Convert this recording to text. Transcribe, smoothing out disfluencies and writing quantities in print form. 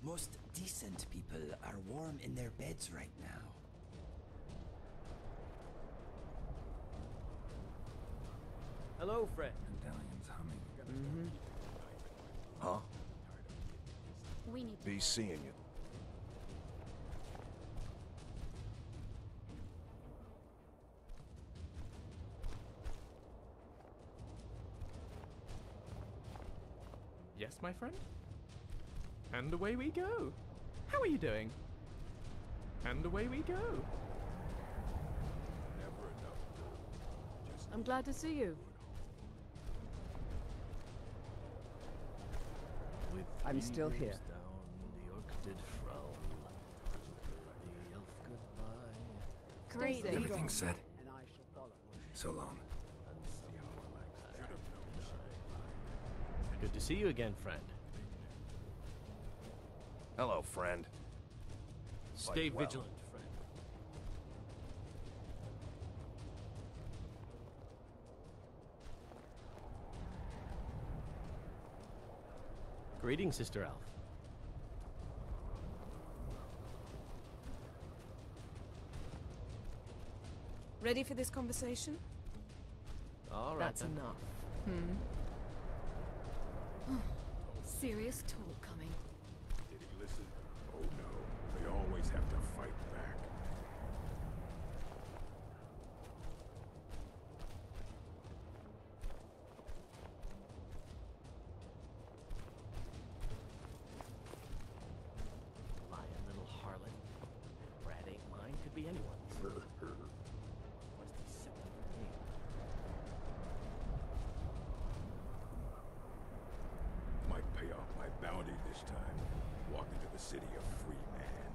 Most decent people are warm in their beds right now. Hello, friend. Medallion's humming. Huh? We need to Be go. seeing you. Yes, my friend? And away we go. How are you doing? And away we go. Never enough. Just I'm glad to see you. With I'm 3 still years here. Down, the orc did frown. The elf goodbye. Great. Stay safe. everything said. And I shall follow. So long. Good to see you again, friend. Hello, friend. Stay well. vigilant, friend. Greetings, Sister Elf. Ready for this conversation? All right, That's then. enough. Serious talk coming. Did he listen? Oh no. They always have to fight back. Lying little harlot. Brad ain't mine, could be anyone's. Must be something for me. Might pay off my bounty this time. Walk into the city a free man.